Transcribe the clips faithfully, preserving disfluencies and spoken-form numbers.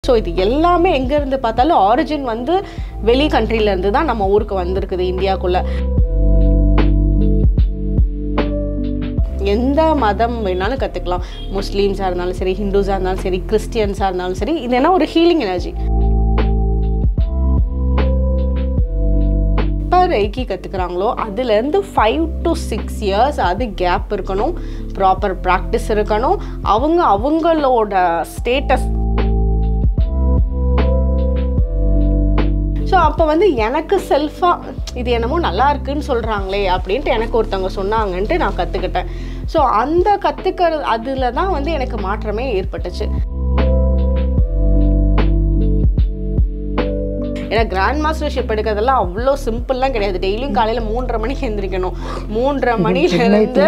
So இது எல்லாமே எங்க இருந்து பார்த்தாலும் origin வந்து வெளி கண்ட்ரில இருந்து தான் நம்ம ஊருக்கு வந்திருக்குது இந்தியாக்குள்ள. எந்த மதம் வேணாலும் கத்துக்கலாம். முஸ்லிம்ஸா இருந்தாலும் சரி, ஹிந்துஸா இருந்தாலும் சரி, கிறிஸ்டியன்ஸா இருந்தாலும் சரி, இது என்ன ஒரு ஹீலிங் எனர்ஜி. இப்போ ரெய்கி கற்றுக்குறாங்களோ அதுலேருந்து ஃபைவ் டு சிக்ஸ் இயர்ஸ் அது கேப் இருக்கணும், ப்ராப்பர் ப்ராக்டிஸ் இருக்கணும். அவங்க அவங்களோட ஸ்டேட்டஸ். ஸோ அப்போ வந்து எனக்கு செல்ஃபாக இது என்னமோ நல்லா இருக்குன்னு சொல்கிறாங்களே அப்படின்ட்டு எனக்கு ஒருத்தவங்க சொன்னாங்கன்ட்டு நான் கற்றுக்கிட்டேன். ஸோ அந்த கற்றுக்கிறது அதில் தான் வந்து எனக்கு மாற்றமே ஏற்பட்டுச்சு. ஏன்னா கிராண்ட் மாஸ்டர்ஷிப் எடுக்கிறதெல்லாம் அவ்வளோ சிம்பிள்லாம் கிடையாது. டெய்லியும் காலையில் மூன்றரை மணிக்கு எழுந்திரிக்கணும். மூன்றரை மணிலேருந்து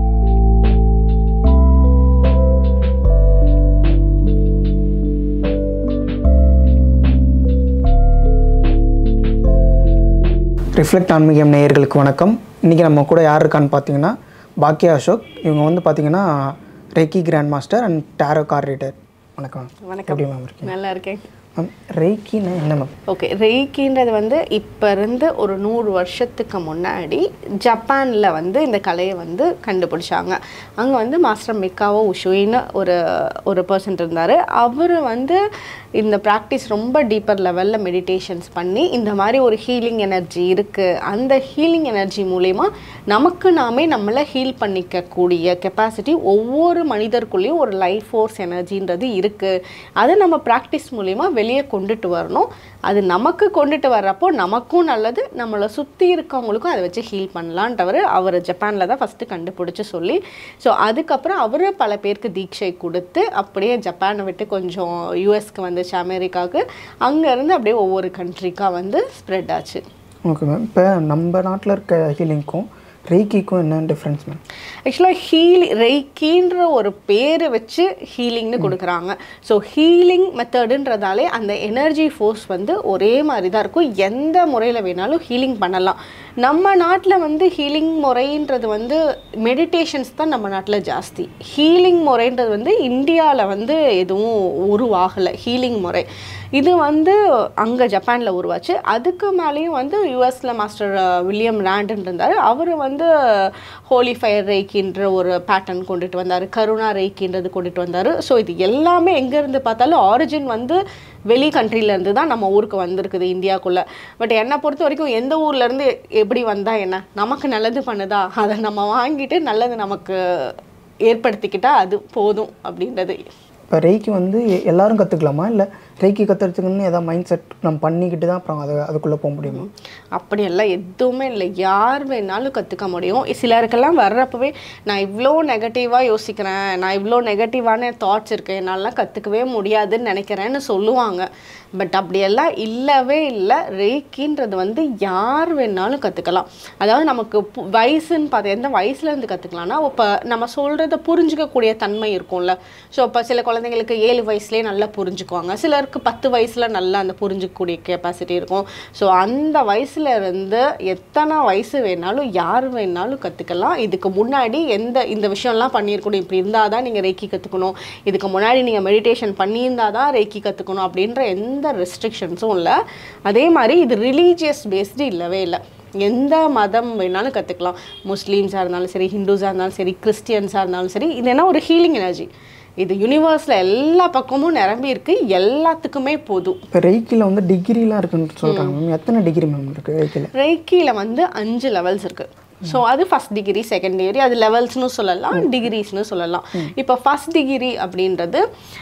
ரிஃப்ளெக்ட் ஆன்மீகம் நேயர்களுக்கு வணக்கம். இன்றைக்கி நம்ம கூட யார் இருக்கான்னு பார்த்தீங்கன்னா பாக்யா அசோக். இவங்க வந்து பார்த்தீங்கன்னா Reiki grand master and tarot card reader. வணக்கம். வணக்கம். எப்படி மேம் இருக்கீங்க? நல்லா இருக்கேன். மேம் ரெய்கின்னா என்ன மேம்? ஓகே, ரெய்கின்றது வந்து இப்போ இருந்து ஒரு நூறு வருஷத்துக்கு முன்னாடி ஜப்பானில் வந்து இந்த கலையை வந்து கண்டுபிடிச்சாங்க. அங்கே வந்து மாஸ்டர் மிக்காவோ உஷுயின்னு ஒரு ஒரு பர்சன் இருந்தார். அவர் வந்து இந்த ப்ராக்டிஸ் ரொம்ப டீப்பர் லெவலில் மெடிடேஷன்ஸ் பண்ணி இந்த மாதிரி ஒரு ஹீலிங் எனர்ஜி இருக்குது, அந்த ஹீலிங் எனர்ஜி மூலமா நமக்கு நாமே நம்மளை ஹீல் பண்ணிக்கக்கூடிய கெப்பாசிட்டி ஒவ்வொரு மனிதருக்குள்ளேயும் ஒரு லைஃப் ஃபோர்ஸ் எனர்ஜின்றது இருக்குது. அதை நம்ம ப்ராக்டிஸ் மூலிமா வெளியே கொண்டுட்டு வரணும். அது நமக்கு கொண்டுட்டு வர்றப்போ நமக்கும் நல்லது, நம்மளை சுற்றி இருக்கவங்களுக்கும் அதை வச்சு ஹீல் பண்ணலான்றவர் அவர் ஜப்பானில் தான் ஃபஸ்ட்டு கண்டுபிடிச்சி சொல்லி, ஸோ அதுக்கப்புறம் அவர் பல பேருக்கு தீட்சை கொடுத்து அப்படியே ஜப்பானை விட்டு கொஞ்சம் யூஎஸ்க்கு வந்துச்சு, அமெரிக்காவுக்கு, அங்கேருந்து அப்படியே ஒவ்வொரு கண்ட்ரிக்காக வந்து ஸ்ப்ரெட் ஆச்சு. Okay ma'am. இப்போ நம்ம நாட்டில் இருக்க ஹீலிங்க்கும் ரெய்கிக்கும் என்ன டிஃப்ரென்ஸ் மேம்? ஆக்சுவலாக ஹீல் ரெய்கின்ற ஒரு பேர் வச்சு ஹீலிங்னு கொடுக்குறாங்க. ஸோ ஹீலிங் மெத்தடுன்றதாலே அந்த எனர்ஜி ஃபோர்ஸ் வந்து ஒரே மாதிரி தான் இருக்கும். எந்த முறையில் வேணாலும் ஹீலிங் பண்ணலாம். நம்ம நாட்டில் வந்து ஹீலிங் முறைன்றது வந்து மெடிடேஷன்ஸ் தான் நம்ம நாட்டில் ஜாஸ்தி. ஹீலிங் முறைன்றது வந்து இந்தியாவில் வந்து எதுவும் உருவாகலை ஹீலிங் முறை. இது வந்து அங்கே ஜப்பானில் உருவாச்சு. அதுக்கு மேலேயும் வந்து யூஎஸில் மாஸ்டர் வில்லியம் ராண்டன் இருந்தார். அவர் வந்து ஹோலி ஃபயர் ரெய்கின்ற ஒரு பேட்டர்ன் கொண்டுட்டு வந்தார், கருணா ரெய்கின்றது கொண்டுட்டு வந்தார். ஸோ இது எல்லாமே எங்கேருந்து பார்த்தாலும் ஆரிஜின் வந்து வெளி கண்ட்ரிலேருந்து தான் நம்ம ஊருக்கு வந்திருக்குது இந்தியாவுக்குள்ளே. பட் என்னை பொறுத்த வரைக்கும் எந்த ஊர்லேருந்து எப்படி வந்தால் என்ன, நமக்கு நல்லது பண்ணுதா, அதை நம்ம வாங்கிட்டு நல்லது நமக்கு ஏற்படுத்திக்கிட்டால் அது போதும் அப்படின்றது. இப்போ ரெய்கி வந்து எல்லாரும் கற்றுக்கலாமா, இல்லை ரெய்கி கற்றுறதுக்குன்னு ஏதாவது மைண்ட் செட் நம்ம பண்ணிக்கிட்டு தான் அப்புறம் அதை அதுக்குள்ளே போக முடியுமா? அப்படியெல்லாம் எதுவுமே இல்லை, யார் வேணாலும் கற்றுக்க முடியும். சிலருக்கெல்லாம் வர்றப்பவே நான் இவ்வளோ நெகட்டிவாக யோசிக்கிறேன், நான் இவ்வளோ நெகட்டிவான தாட்ஸ் இருக்குது, என்னாலாம் கற்றுக்கவே முடியாதுன்னு நினைக்கிறேன்னு சொல்லுவாங்க. பட் அப்படியெல்லாம் இல்லவே இல்லை. ரெய்கின்றது வந்து யார் வேணாலும் கற்றுக்கலாம். அதாவது நமக்கு வயசுன்னு பார்த்து எந்த வயசுலேருந்து கற்றுக்கலாம்னா, இப்போ நம்ம சொல்கிறத புரிஞ்சிக்கக்கூடிய தன்மை இருக்கும்ல. ஸோ இப்போ சில குழந்தைங்களுக்கு ஏழு வயசுலேயே நல்லா புரிஞ்சுக்குவாங்க, சிலருக்கு பத்து வயசில் நல்லா அந்த புரிஞ்சிக்கக்கூடிய கெப்பாசிட்டி இருக்கும். ஸோ அந்த வயசுல இருந்து எத்தனை வயசு வேணாலும் யார் வேணாலும் கற்றுக்கலாம். இதுக்கு முன்னாடி எந்த இந்த விஷயம்லாம் பண்ணியிருக்கணும், இப்படி இருந்தால் தான் நீங்கள் ரெய்கி கற்றுக்கணும், இதுக்கு முன்னாடி நீங்கள் மெடிடேஷன் பண்ணியிருந்தால் தான் ரெய்கி கற்றுக்கணும் அப்படின்ற எந்த ரெஸ்ட்ரிக்ஷன்ஸும் இல்லை. அதே மாதிரி இது ரிலீஜியஸ் பேஸ்டு இல்லவே இல்லை. எந்த மதம் வேணாலும் கற்றுக்கலாம். முஸ்லீம்ஸாக இருந்தாலும் சரி, ஹிந்துஸாக இருந்தாலும் சரி, கிறிஸ்டியன்ஸாக இருந்தாலும் சரி, இது என்ன ஒரு ஹீலிங் எனர்ஜி. இது யூனிவர்ஸில் எல்லா பக்கமும் நிரம்பி இருக்கு, எல்லாத்துக்குமே போதும். இப்போ ரெய்கியில் வந்து டிகிரிலாம் இருக்குன்னு சொல்கிறாங்க மேம். எத்தனை டிகிரி மேம் இருக்குது ரெய்கியில்? ரெய்கியில் வந்து அஞ்சு லெவல்ஸ் இருக்குது. ஸோ அது ஃபஸ்ட் டிகிரி, செகண்ட் டிகிரி, அது லெவல்ஸ்னு சொல்லலாம், டிகிரிஸ்னு சொல்லலாம். இப்போ ஃபஸ்ட் டிகிரி அப்படின்றது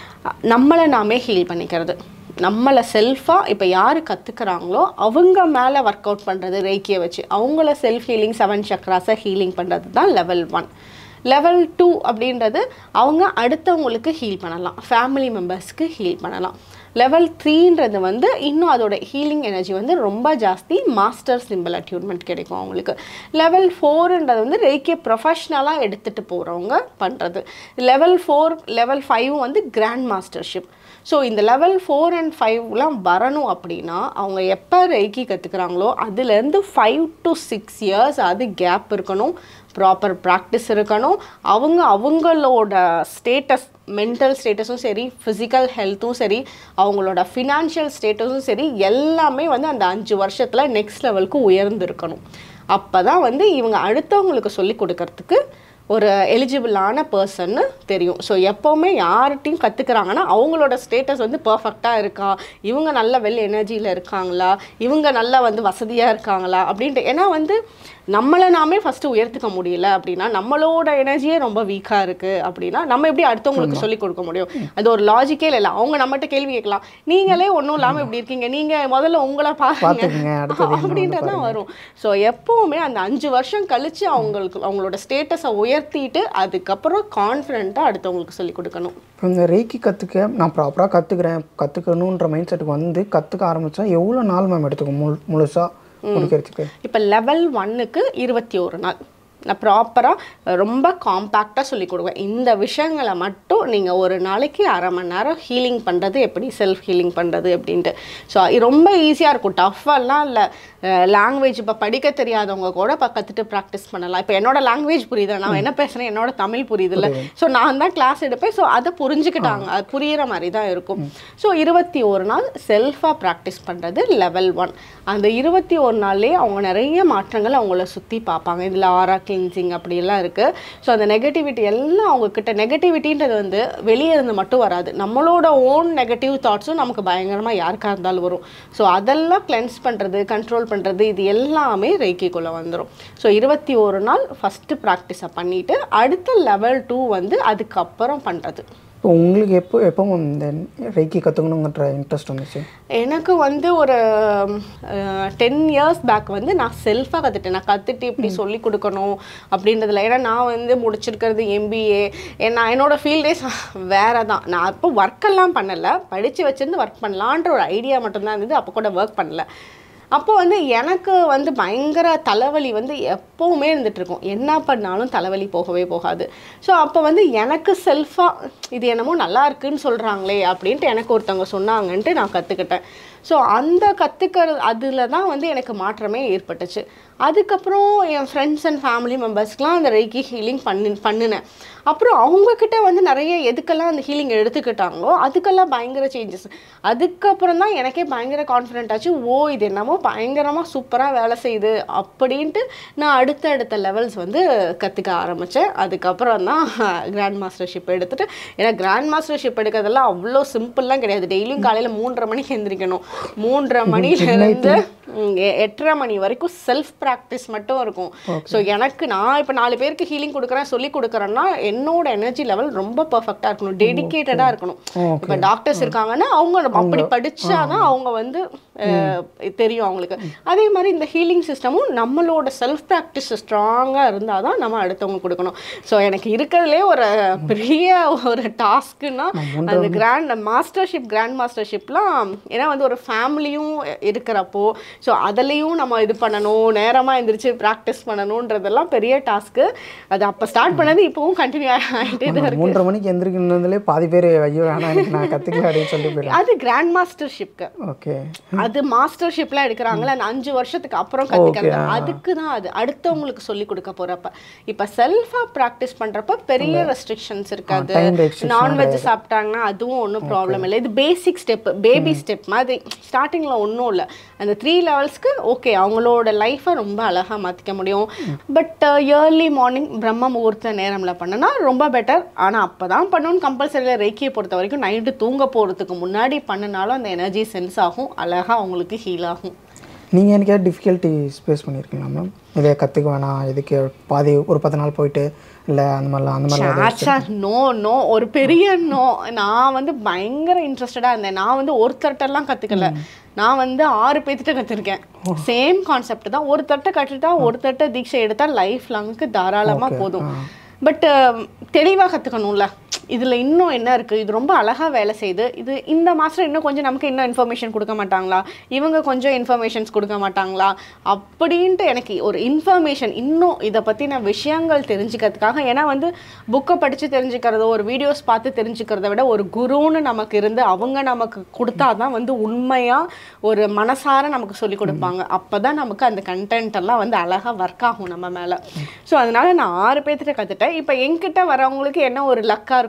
நம்மளை நாமே ஹீல் பண்ணிக்கிறது, நம்மளை செல்ஃபாக இப்போ யார் கற்றுக்குறாங்களோ அவங்க மேலே ஒர்க் அவுட் பண்ணுறது ரெய்கியை வச்சு, அவங்கள செல்ஃப் ஹீலிங், செவன் சக்ராஸை ஹீலிங் பண்ணுறது தான் லெவல் ஒன். லெவல் டூ அப்படின்றது அவங்க அடுத்தவங்களுக்கு ஹீல் பண்ணலாம், ஃபேமிலி மெம்பர்ஸ்க்கு ஹீல் பண்ணலாம். லெவல் த்ரீன்றது வந்து இன்னும் அதோட ஹீலிங் எனர்ஜி வந்து ரொம்ப ஜாஸ்தி, மாஸ்டர் சிம்பிள் அட்யூன்மெண்ட் கிடைக்கும் அவங்களுக்கு. லெவல் ஃபோருன்றது வந்து ரெய்கியை ப்ரொஃபஷ்னலாக எடுத்துகிட்டு போகிறவங்க பண்ணுறது. லெவல் ஃபோர் லெவல் ஃபைவும் வந்து கிராண்ட் மாஸ்டர்ஷிப். ஸோ இந்த லெவல் ஃபோர் அண்ட் ஃபைவ்லாம் வரணும் அப்படின்னா அவங்க எப்போ ரெய்கி கற்றுக்குறாங்களோ அதுலேருந்து ஃபைவ் டு சிக்ஸ் இயர்ஸ் அது கேப் இருக்கணும், ப்ராப்பர் ப்ராக்டிஸ் இருக்கணும். அவங்க அவங்களோட ஸ்டேட்டஸ் மென்டல் ஸ்டேட்டஸும் சரி, ஃபிசிக்கல் ஹெல்த்தும் சரி, அவங்களோட ஃபினான்ஷியல் ஸ்டேட்டஸும் சரி, எல்லாமே வந்து அந்த அஞ்சு வருஷத்தில் நெக்ஸ்ட் லெவலுக்கு உயர்ந்திருக்கணும். அப்போ தான் வந்து இவங்க அடுத்தவங்களுக்கு சொல்லி கொடுக்கறதுக்கு ஒரு எலிஜிபிளான பர்சன்னு தெரியும். ஸோ எப்போவுமே யார்கிட்டையும் கற்றுக்குறாங்கன்னா அவங்களோட ஸ்டேட்டஸ் வந்து பர்ஃபெக்டாக இருக்கா, இவங்க நல்ல வெல் எனர்ஜியில் இருக்காங்களா, இவங்க நல்லா வந்து வசதியாக இருக்காங்களா அப்படின்ட்டு. ஏன்னா வந்து நம்மளை நாமே ஃபஸ்ட்டு உயர்த்திக்க முடியல அப்படின்னா, நம்மளோட எனர்ஜியே ரொம்ப வீக்காக இருக்குது அப்படின்னா நம்ம எப்படி அடுத்தவங்களுக்கு சொல்லிக் கொடுக்க முடியும்? அது ஒரு லாஜிக்கே இல்லை. அவங்க நம்மகிட்ட கேள்வி கேட்கலாம், நீங்களே ஒன்றும் இல்லாமல் இப்படி இருக்கீங்க, நீங்கள் முதல்ல உங்களை பாருங்க அப்படின்ட்டு தான் வரும். ஸோ எப்போவுமே அந்த அஞ்சு வருஷம் கழித்து அவங்களுக்கு அவங்களோட ஸ்டேட்டஸை உயர்த்திட்டு அதுக்கப்புறம் கான்ஃபிடென்ட்டாக அடுத்தவங்களுக்கு சொல்லிக் கொடுக்கணும். இப்போ இந்த ரேக்கி கற்றுக்க நான் ப்ராப்பராக கற்றுக்கிறேன், கற்றுக்கணுன்ற மைண்ட் செட்டுக்கு வந்து கற்றுக்க ஆரம்பித்தா எவ்வளோ நாள் மேம் எடுத்துக்கும் முழு முழுசாக முடிக்கிறதுக்கு? இப்போ லெவல் ஒன்னுக்கு இருபத்தி ஒரு நாள் நான் ப்ராப்பராக ரொம்ப காம்பேக்டாக சொல்லி கொடுக்குவேன். இந்த விஷயங்களை மட்டும் நீங்கள் ஒரு நாளைக்கு அரை மணி நேரம் ஹீலிங் பண்ணுறது எப்படி, செல்ஃப் ஹீலிங் பண்ணுறது அப்படின்ட்டு. ஸோ ரொம்ப ஈஸியாக இருக்கும், டஃப்பாலாம் இல்லை. லாங்குவேஜ் இப்போ படிக்க தெரியாதவங்க கூட இப்போ கற்றுட்டு ப்ராக்டிஸ் பண்ணலாம். இப்போ என்னோட லாங்குவேஜ் புரியுது, நான் என்ன பேசுகிறேன், என்னோட தமிழ் புரியுது இல்லை. ஸோ நான் தான் கிளாஸ் எடுப்பேன். ஸோ அதை புரிஞ்சுக்கிட்டாங்க, அது புரிகிற மாதிரி தான் இருக்கும். ஸோ இருபத்தி ஒரு நாள் செல்ஃபாக ப்ராக்டிஸ் பண்ணுறது லெவல் ஒன். அந்த இருபத்தி ஒரு நாள்லேயே அவங்க நிறைய மாற்றங்கள் அவங்கள சுற்றி பார்ப்பாங்க. இதில் ஆரா கிளீன்சிங் அப்படியெல்லாம் இருக்குது. ஸோ அந்த நெகட்டிவிட்டி எல்லாம் அவங்கக்கிட்ட, நெகட்டிவிட்டின்றது வந்து வெளியே இருந்து மட்டும் வராது, நம்மளோட ஓன் நெகட்டிவ் தாட்ஸும் நமக்கு பயங்கரமாக யாருக்காக இருந்தாலும் வரும். ஸோ அதெல்லாம் கிளென்ஸ் பண்ணுறது, கண்ட்ரோல் பண்ணுறது, இது எல்லாமே ரெய்க்கிக்குள்ளே வந்துடும். ஸோ இருபத்தி ஒரு நாள் ஃபஸ்ட்டு ப்ராக்டிஸை பண்ணிவிட்டு அடுத்த லெவல் டூ வந்து அதுக்கப்புறம் பண்ணுறது. இப்போ உங்களுக்கு எப்போ எப்போ இந்த ரெய்க்கி கற்றுக்கணுங்கிற இன்ட்ரெஸ்ட் வந்துச்சு? எனக்கு வந்து ஒரு டென் இயர்ஸ் பேக் வந்து நான் செல்ஃபாக கற்றுட்டேன். நான் கற்றுட்டு இப்படி சொல்லி கொடுக்கணும் அப்படின்றதுல, ஏன்னா நான் வந்து முடிச்சிருக்கிறது எம்பிஏ, நான் என்னோடய ஃபீல்டே வேறு தான். நான் அப்போ ஒர்க்கெல்லாம் பண்ணலை, படித்து வச்சுருந்து ஒர்க் பண்ணலான்ற ஒரு ஐடியா மட்டும்தான் இருந்தது. அப்போ கூட ஒர்க் பண்ணலை. அப்போ வந்து எனக்கு வந்து பயங்கர தலைவலி வந்து எப்போவுமே இருந்துகிட்ருக்கும், என்ன பண்ணாலும் தலைவலி போகவே போகாது. ஸோ அப்போ வந்து எனக்கு செல்ஃபாக இது என்னமோ நல்லா இருக்குன்னு சொல்கிறாங்களே அப்படின்ட்டு எனக்கு ஒருத்தவங்க சொன்னாங்கன்ட்டு நான் கற்றுக்கிட்டேன். ஸோ அந்த கற்றுக்கிறது அதில் தான் வந்து எனக்கு மாற்றமே ஏற்பட்டுச்சு. அதுக்கப்புறம் என் ஃப்ரெண்ட்ஸ் அண்ட் ஃபேமிலி மெம்பர்ஸ்க்கெலாம் அந்த ரெய்க்கி ஹீலிங் பண்ணி பண்ணினேன். அப்புறம் அவங்கக்கிட்ட வந்து நிறைய எதுக்கெல்லாம் அந்த ஹீலிங் எடுத்துக்கிட்டாங்களோ அதுக்கெல்லாம் பயங்கர சேஞ்சஸ். அதுக்கப்புறம் தான் எனக்கே பயங்கர கான்ஃபிடென்ட் ஆச்சு, ஓ இது என்னமோ பயங்கரமாக சூப்பராக வேலை செய்யுது அப்படின்ட்டு நான் அடுத்த அடுத்த லெவல்ஸ் வந்து கற்றுக்க ஆரம்பித்தேன். அதுக்கப்புறம் தான் கிராண்ட் மாஸ்டர்ஷிப் எடுத்துகிட்டு, ஏன்னா கிராண்ட் மாஸ்டர்ஷிப் எடுக்கிறதெல்லாம் அவ்வளோ சிம்பிள்லாம் கிடையாது. டெய்லியும் காலையில் மூன்றரை மணிக்கு எழுந்திரிக்கணும், மூன்றரை மணிலேருந்து எட்டரை மணி வரைக்கும் செல்ஃப் ப்ராக்டிஸ் மட்டும் இருக்கும். ஸோ எனக்கு நான் இப்போ நாலு பேருக்கு ஹீலிங் கொடுக்குறேன், சொல்லி கொடுக்குறேன்னா என்னோட எனர்ஜி லெவல் ரொம்ப பர்ஃபெக்டாக இருக்கணும், டெடிக்கேட்டடாக இருக்கணும். இப்போ டாக்டர்ஸ் இருக்காங்கன்னா அவங்க அப்படி படித்தாதான் அவங்க வந்து தெரியும் அவங்களுக்கு. அதே மாதிரி இந்த ஹீலிங் சிஸ்டமும் நம்மளோட செல்ஃப் ப்ராக்டிஸ் ஸ்ட்ராங்காக இருந்தால் தான் நம்ம அடுத்தவங்க கொடுக்கணும். ஸோ எனக்கு இருக்கிறதுலே ஒரு பெரிய ஒரு டாஸ்க்குன்னா அந்த கிராண்ட் மாஸ்டர்ஷிப் கிராண்ட் மாஸ்டர்ஷிப்லாம், ஏன்னா வந்து ஒரு ஃபேமிலியும் இருக்கிறப்போ ஸோ அதுலேயும் நம்ம இது பண்ணணும், நேரமாக எழுந்திரிச்சு ப்ராக்டிஸ் பண்ணணுன்றதெல்லாம் பெரிய டாஸ்க்கு. அது அப்போ ஸ்டார்ட் பண்ணது இப்போவும் கண்டினியூ ஆகிட்டே தான் இருக்கு. மூன்றரை மணிக்கு எந்திரிக்கிறதுலே பாதி பேர் ஐயோ வேணாம் எனக்கு நான் கற்றுக்கல அப்படின்னு சொல்லி போயிடுறேன். அது கிராண்ட் மாஸ்டர்ஷிப்க்கு. ஓகே, அது மாஸ்டர்ஷிப்லாம் எடுக்கிறாங்களே அந்த அஞ்சு வருஷத்துக்கு அப்புறம் கற்றுக்கிறது, அதுக்கு தான் அது அடுத்தவங்களுக்கு சொல்லி கொடுக்க போகிறப்ப. இப்போ செல்ஃபாக ப்ராக்டிஸ் பண்ணுறப்ப பெரிய ரெஸ்ட்ரிக்ஷன்ஸ் இருக்காது. நான்வெஜ் சாப்பிட்டாங்கன்னா அதுவும் ஒன்றும் ப்ராப்ளம் இல்லை. இது பேசிக் ஸ்டெப், பேபி ஸ்டெப் மாதிரி. ஸ்டார்டிங்கில் ஒன்றும் இல்லை, அந்த த்ரீ லெவல்ஸ்க்கு ஓகே அவங்களோட லைஃப்பை ரொம்ப அழகாக மாற்றிக்க முடியும். பட் இயர்லி மார்னிங் பிரம்ம முகூர்த்த நேரமில் பண்ணுனா ரொம்ப பெட்டர். ஆனால் அப்போ தான் பண்ணணும்னு கம்பல்சரியில் ரெய்க்கியை பொறுத்த வரைக்கும் நைட்டு தூங்க போகிறதுக்கு முன்னாடி பண்ணினாலும் அந்த எனர்ஜி சென்ஸ் ஆகும், அழகாக அவங்களுக்கு ஹீல் ஆகும். நீங்கள் எனக்கு டிஃபிகல்ட்டிஸ் ஃபேஸ் பண்ணியிருக்கீங்களா மேம்? இதை கற்றுக்க வேணாம், இதுக்கு பாதி ஒரு பத்து நாள் போயிட்டு இல்லை அந்த மாதிரிலாம் அந்த மாதிரி? நோ நோ ஒரு பெரிய நோ. நான் வந்து பயங்கர இன்ட்ரெஸ்டடாக இருந்தேன். நான் வந்து ஒருத்தர்ட்டெல்லாம் கற்றுக்கல, நான் வந்து ஆறு பேர்த்திட்ட கற்றுருக்கேன். சேம் கான்செப்ட் தான். ஒரு தட்டை கற்றுட்டா ஒரு தட்டை தீட்சை எடுத்தால் லைஃப் லாங்குக்கு தாராளமாக போதும். பட் தெளிவாக கற்றுக்கணும்ல, இதில் இன்னும் என்ன இருக்குது, இது ரொம்ப அழகாக வேலை செய்யுது, இது இந்த மாதம் இன்னும் கொஞ்சம் நமக்கு இன்னும் இன்ஃபர்மேஷன் கொடுக்க மாட்டாங்களா, இவங்க கொஞ்சம் இன்ஃபர்மேஷன்ஸ் கொடுக்க மாட்டாங்களா அப்படின்ட்டு எனக்கு ஒரு இன்ஃபர்மேஷன் இன்னும் இதை பற்றின விஷயங்கள் தெரிஞ்சுக்கிறதுக்காக. ஏன்னா வந்து புக்கை படித்து தெரிஞ்சுக்கிறதோ ஒரு வீடியோஸ் பார்த்து தெரிஞ்சுக்கிறத விட ஒரு குருன்னு நமக்கு இருந்து அவங்க நமக்கு கொடுத்தா தான் வந்து உண்மையாக ஒரு மனசார நமக்கு சொல்லி கொடுப்பாங்க. அப்போ தான் நமக்கு அந்த கண்டென்ட் எல்லாம் வந்து அழகாக ஒர்க் ஆகும் நம்ம மேலே. ஸோ அதனால் நான் ஆறு பேர்த்திட்ட கற்றுட்டேன். இப்போ என்கிட்ட வரவங்களுக்கு என்ன ஒரு லக்காக இருக்கும்,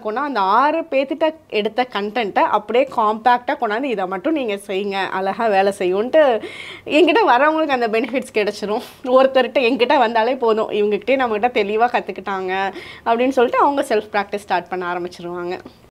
நடக்கும்னா அந்த ஆறு பேர்த்திட்ட எடுத்த கண்டென்ட்டை அப்படியே காம்பேக்டாக கொண்டாந்து இதை மட்டும் நீங்கள் செய்யுங்க, அழகாக வேலை செய்யும்ன்ட்டு என்கிட்ட வரவங்களுக்கு அந்த பெனிஃபிட்ஸ் கிடச்சிரும். ஒருத்தர்கிட்ட என்கிட்ட வந்தாலே போதும், இவங்ககிட்டே நம்மகிட்ட தெளிவாக கற்றுக்கிட்டாங்க அப்படின்னு சொல்லிட்டு அவங்க செல்ஃப் ப்ராக்டிஸ் ஸ்டார்ட் பண்ண ஆரம்பிச்சிருவாங்க.